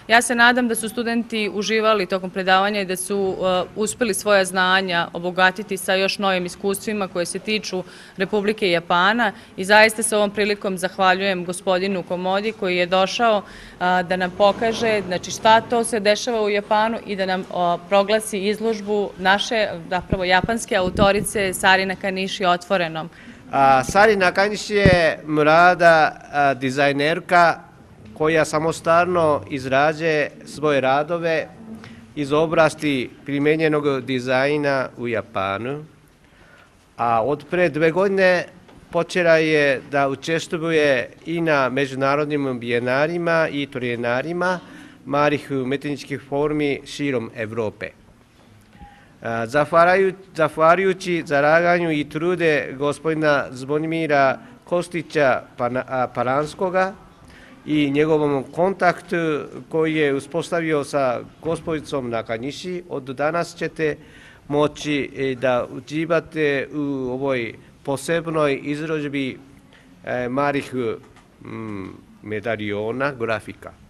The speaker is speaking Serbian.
Ja se nadam da su studenti uživali tokom predavanja i da su uspeli svoja znanja obogatiti sa još novim iskustvima koje se tiču Republike Japana i zaista se ovom prilikom zahvaljujem gospodinu Komodi koji je došao da nam pokaže šta to se dešava u Japanu i da nam proglasi izložbu naše, zapravo japanske autorice Sari Nakanishi otvorenom. Sari Nakanishi je mlada dizajnerka koja samostalno izrađuje svoje radove iz oblasti primijenjenog dizajna u Japanu, a od pre 2 godine počela je da učestvuje i na međunarodnim bijenarima i trijenarima malih umetničkih formi širom Evrope. Zahvaljujući zalaganju i trude gospodina Zvonimira Kostića Paranskoga i njegovom kontaktu koji je uspostavio sa gospodicom Nakanishi, od danas ćete moći da uživate u ovoj posebnoj izložbi malih medaljona grafika.